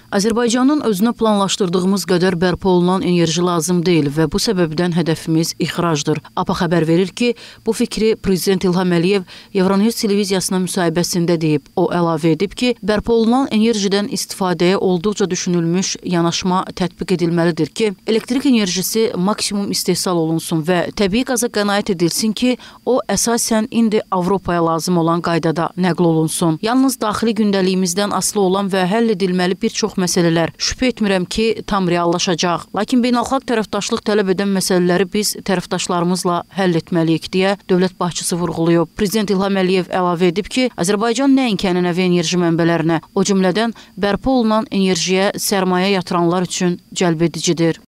Azərbaycanın özünə planlaşdırdığımız qədər bərpa olunan enerji lazım deyil və bu səbəbdən hədəfimiz ixracdır. APA xəbər verir ki, bu fikri Prezident İlham Əliyev Euronews televiziyasına müsahibəsində deyib. O əlavə edib ki, bərpa olunan enerjidən istifadəyə olduqca düşünülmüş yanaşma tətbiq edilməlidir ki, elektrik enerjisi maksimum istehsal olunsun və təbii qaza qənaət edilsin ki, o əsasən indi Avropaya lazım olan qaydada nəql olunsun. Yalnız daxili gündəliyimizdən asılı olan və həll edilməli bir çox məsələlər şübhə etmirəm ki, tam reallaşacaq. Lakin beynəlxalq tərəfdaşlıq tələb edən məsələləri biz tərəfdaşlarımızla həll etməliyik deyə dövlət başçısı vurğulayıb. Prezident İlham Əliyev əlavə edib ki, Azərbaycan nəinki ənənəvi enerji mənbələrinə, o cümlədən bərpa olunan enerjiyə sərmayə yatıranlar üçün cəlbedicidir.